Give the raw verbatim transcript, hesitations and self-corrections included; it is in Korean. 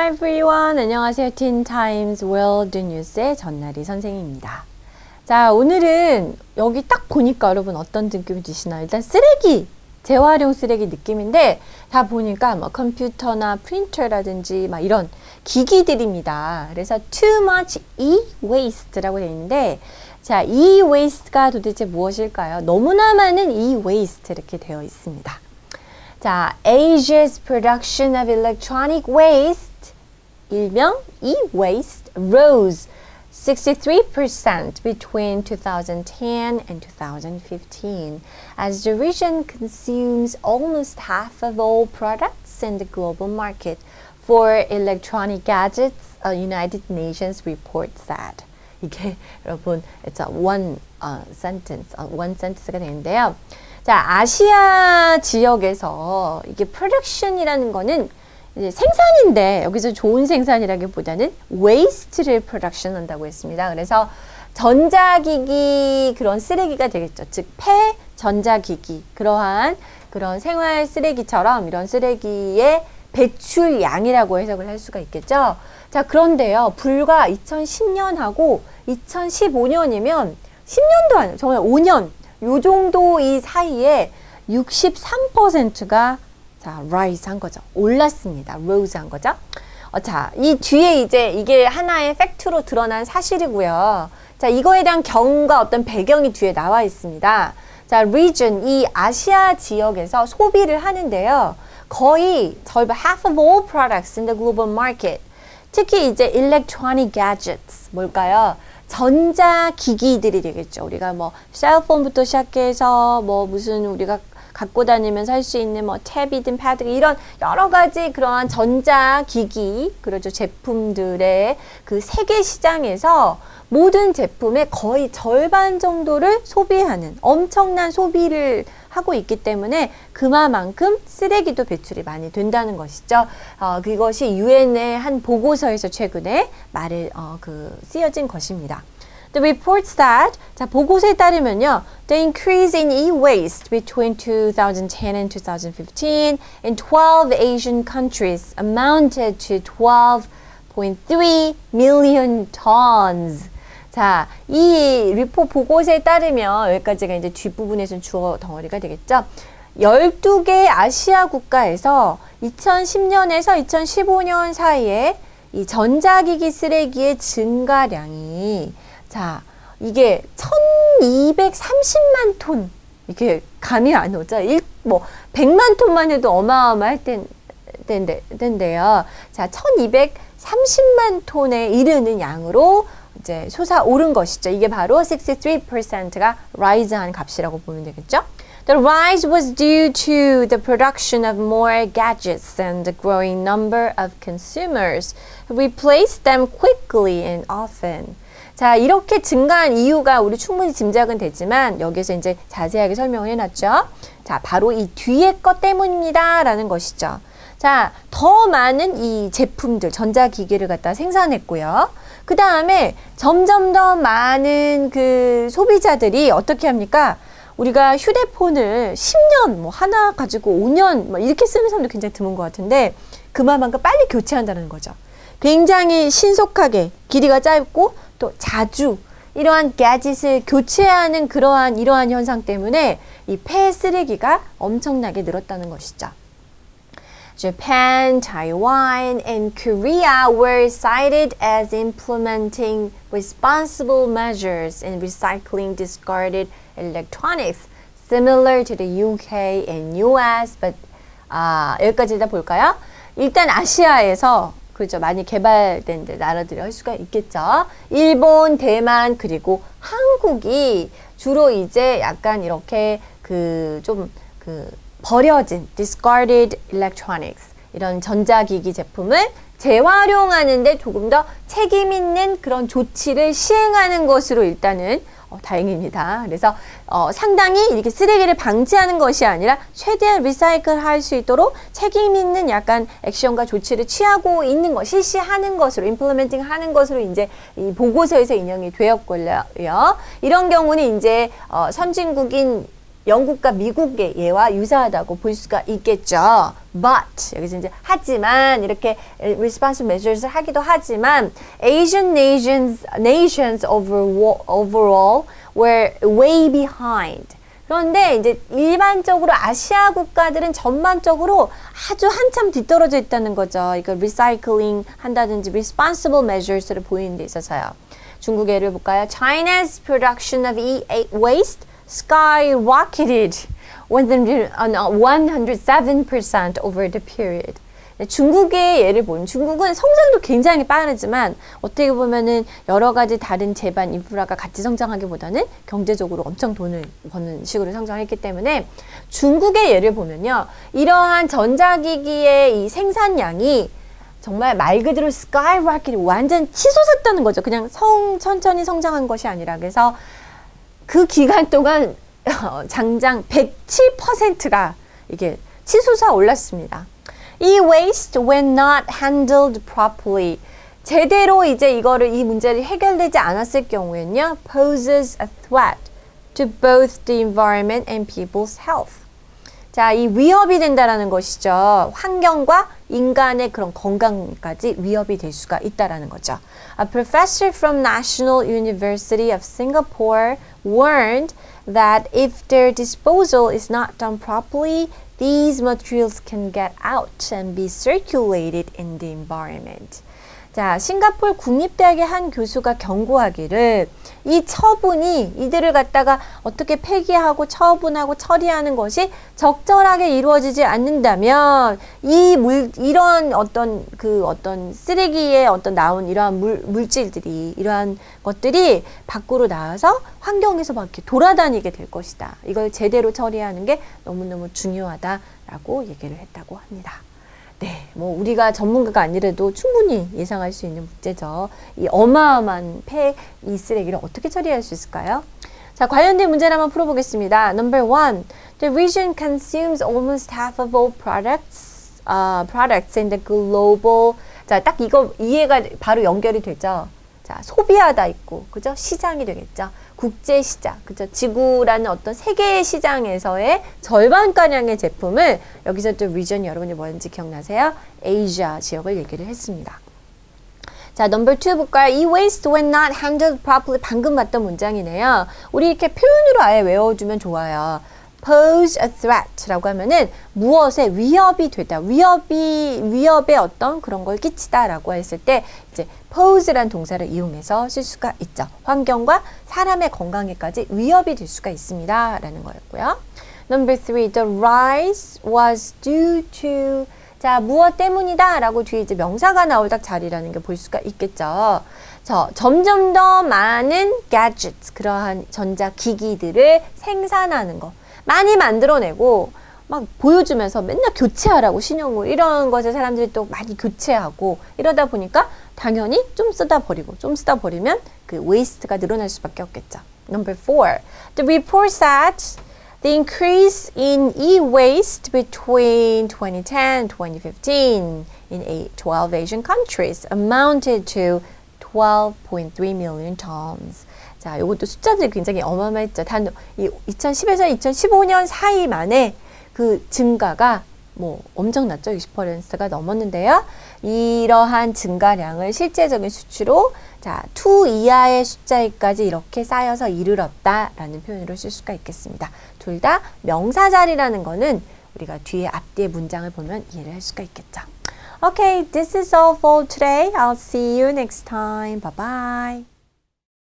Hi everyone. 안녕하세요. Teen Times World News의 전나리 선생님입니다. 자, 오늘은 여기 딱 보니까 여러분 어떤 느낌이 드시나요? 일단 쓰레기, 재활용 쓰레기 느낌인데 다 보니까 뭐 컴퓨터나 프린터라든지 막 이런 기기들입니다. 그래서 too much e-waste라고 되어 있는데 자, e-waste가 도대체 무엇일까요? 너무나 많은 e-waste 이렇게 되어 있습니다. 자, Asia's production of electronic waste, 일명 e-waste, rose sixty-three percent between two thousand ten and two thousand fifteen, as the region consumes almost half of all products in the global market for electronic gadgets, a United Nations report said. 이게 여러분, it's a one uh, sentence, uh, one sentence가 되는데요. 자, 아시아 지역에서 이게 production이라는 거는 이제 생산인데 여기서 좋은 생산이라기보다는 waste를 production 한다고 했습니다. 그래서 전자기기 그런 쓰레기가 되겠죠. 즉, 폐 전자기기 그러한 그런 생활 쓰레기처럼 이런 쓰레기의 배출량이라고 해석을 할 수가 있겠죠. 자, 그런데요. 불과 이천십 년하고 이천십오 년이면 십 년도 아니에요. 정말 오 년. 요 정도 이 사이에 육십삼 퍼센트가 자, rise 한 거죠. 올랐습니다. rose 한 거죠. 어, 자, 이 뒤에 이제 이게 하나의 팩트로 드러난 사실이고요. 자, 이거에 대한 경과 어떤 배경이 뒤에 나와 있습니다. 자, region, 이 아시아 지역에서 소비를 하는데요. 거의 절반, half of all products in the global market. 특히 이제 electronic gadgets, 뭘까요? 전자기기들이 되겠죠. 우리가 뭐 셀폰부터 시작해서 뭐 무슨 우리가 갖고 다니면서 할 수 있는 뭐 탭이든 패드 이런 여러 가지 그러한 전자기기 그렇죠. 제품들의 그 세계 시장에서 모든 제품의 거의 절반 정도를 소비하는 엄청난 소비를 하고 있기 때문에 그만큼 쓰레기도 배출이 많이 된다는 것이죠. 어, 그것이 유엔의 한 보고서에서 최근에 말을 어, 그 쓰여진 것입니다. The reports that, 자, 보고서에 따르면요, the increase in e-waste between two thousand ten and two thousand fifteen in twelve Asian countries amounted to twelve point three million tons. 자, 이 리포트 보고서에 따르면 여기까지가 이제 뒷부분에서는 주어 덩어리가 되겠죠. 열두 개 아시아 국가에서 이천십 년에서 이천십오 년 사이에 이 전자기기 쓰레기의 증가량이 자, 이게 천이백삼십만 톤 이렇게 감이 안 오죠. 일, 뭐 백만 톤만 해도 어마어마할 땐, 땐데, 땐데요. 자, 천이백삼십만 톤에 이르는 양으로 이제 솟아오른 것이죠. 이게 바로 sixty-three percent가 rise한 값이라고 보면 되겠죠. The rise was due to the production of more gadgets and the growing number of consumers who replaced them quickly and often. 자, 이렇게 증가한 이유가 우리 충분히 짐작은 되지만 여기서 이제 자세하게 설명을 해놨죠. 자, 바로 이 뒤에 것 때문입니다. 라는 것이죠. 자, 더 많은 이 제품들, 전자기기를 갖다 생산했고요. 그 다음에 점점 더 많은 그 소비자들이 어떻게 합니까? 우리가 휴대폰을 십 년, 뭐 하나 가지고 오 년, 뭐 이렇게 쓰는 사람도 굉장히 드문 것 같은데 그만큼 빨리 교체한다는 거죠. 굉장히 신속하게 길이가 짧고 또 자주 이러한 가짓을 교체하는 그러한 이러한 현상 때문에 이 폐 쓰레기가 엄청나게 늘었다는 것이죠. Japan, Taiwan, and Korea were cited as implementing responsible measures in recycling discarded electronics, similar to the U K and U S. But 아, 여기까지 다 볼까요? 일단 아시아에서 그렇죠. 많이 개발된 나라들이 할 수가 있겠죠. 일본, 대만, 그리고 한국이 주로 이제 약간 이렇게 그 좀 그 버려진 discarded electronics 이런 전자기기 제품을 재활용하는데 조금 더 책임 있는 그런 조치를 시행하는 것으로 일단은 어, 다행입니다. 그래서 어, 상당히 이렇게 쓰레기를 방치하는 것이 아니라 최대한 리사이클 할 수 있도록 책임 있는 약간 액션과 조치를 취하고 있는 것, 실시하는 것으로, 임플리멘팅 하는 것으로 이제 이 보고서에서 인용이 되었고요. 이런 경우는 이제 어, 선진국인 영국과 미국의 예와 유사하다고 볼 수가 있겠죠. but 여기서 이제 하지만 이렇게 responsive measures를 하기도 하지만 Asian nations nations overall, overall were way behind. 그런데 이제 일반적으로 아시아 국가들은 전반적으로 아주 한참 뒤떨어져 있다는 거죠. 이걸 리사이클링 한다든지 responsible measures를 보이는 데 있어서요. 중국 예를 볼까요? China's production of e-waste skyrocketed one hundred seven percent over the period. 중국의 예를 보면 중국은 성장도 굉장히 빠르지만 어떻게 보면은 여러 가지 다른 제반 인프라가 같이 성장하기보다는 경제적으로 엄청 돈을 버는 식으로 성장했기 때문에 중국의 예를 보면요. 이러한 전자기기의 이 생산량이 정말 말 그대로 skyrocket 완전 치솟았다는 거죠. 그냥 성, 천천히 성장한 것이 아니라 그래서 그 기간 동안 장장 백칠 퍼센트가 이게 치솟아 올랐습니다. 이 waste when not handled properly. 제대로 이제 이거를 이 문제를 해결되지 않았을 경우에는요. poses a threat to both the environment and people's health. 자, 이 위협이 된다라는 것이죠. 환경과 인간의 그런 건강까지 위협이 될 수가 있다라는 거죠. A professor from National University of Singapore warned that if their disposal is not done properly, these materials can get out and be circulated in the environment. 자, 싱가포르 국립대학의 한 교수가 경고하기를 이 처분이 이들을 갖다가 어떻게 폐기하고 처분하고 처리하는 것이 적절하게 이루어지지 않는다면 이 물, 이런 어떤 그 어떤 쓰레기에 어떤 나온 이러한 물, 물질들이 이러한 것들이 밖으로 나와서 환경에서 막 이렇게 돌아다니게 될 것이다. 이걸 제대로 처리하는 게 너무너무 중요하다라고 얘기를 했다고 합니다. 네, 뭐 우리가 전문가가 아니라도 충분히 예상할 수 있는 문제죠. 이 어마어마한 폐, 이 쓰레기를 어떻게 처리할 수 있을까요? 자, 관련된 문제를 한번 풀어보겠습니다. Number one, the region consumes almost half of all products, uh, products in the global. 자, 딱 이거 이해가 바로 연결이 되죠. 자, 소비하다 있고, 그죠? 시장이 되겠죠. 국제 시장, 그죠? 지구라는 어떤 세계의 시장에서의 절반가량의 제품을 여기서 또 region 여러분이 뭔지 기억나세요? 아시아 지역을 얘기를 했습니다. 자, 넘버 투 볼까요? 이 waste when not handled properly 방금 봤던 문장이네요. 우리 이렇게 표현으로 아예 외워주면 좋아요. pose a threat 라고 하면은 무엇에 위협이 되다. 위협이, 위협의 어떤 그런 걸 끼치다 라고 했을 때 이제 pose란 동사를 이용해서 쓸 수가 있죠. 환경과 사람의 건강에까지 위협이 될 수가 있습니다. 라는 거였고요. Number three, the rise was due to 자, 무엇 때문이다 라고 뒤에 이제 명사가 나올 딱 자리라는 게 볼 수가 있겠죠. 저, 점점 더 많은 gadgets, 그러한 전자기기들을 생산하는 거. 많이 만들어내고 막 보여주면서 맨날 교체하라고 신형물 이런 것에 사람들이 또 많이 교체하고 이러다 보니까 당연히 좀 쓰다 버리고 좀 쓰다 버리면 그 waste가 늘어날 수밖에 없겠죠. Number four, the report said the increase in e-waste between twenty ten and twenty fifteen in eight, twelve Asian countries amounted to twelve point three million tons. 자, 이것도 숫자들이 굉장히 어마어마했죠. 단 이 이천십에서 이천십오 년 사이 만에 그 증가가 뭐 엄청났죠. 이십 퍼센트가 넘었는데요. 이러한 증가량을 실제적인 수치로 자, 이 이하의 숫자에까지 이렇게 쌓여서 이르렀다라는 표현으로 쓸 수가 있겠습니다. 둘 다 명사 자리라는 거는 우리가 뒤에 앞뒤의 문장을 보면 이해를 할 수가 있겠죠. Okay, this is all for today. I'll see you next time. Bye bye.